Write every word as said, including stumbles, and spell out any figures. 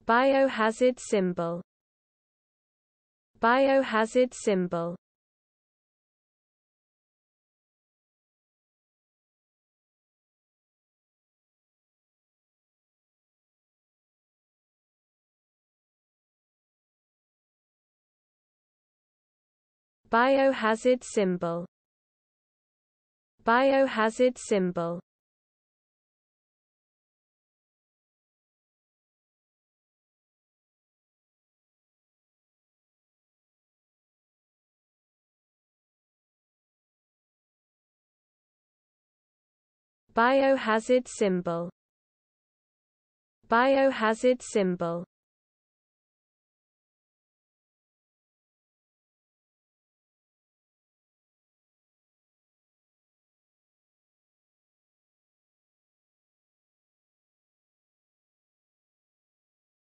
Biohazard symbol. Biohazard symbol. Biohazard symbol. Biohazard symbol. Biohazard symbol. Biohazard symbol.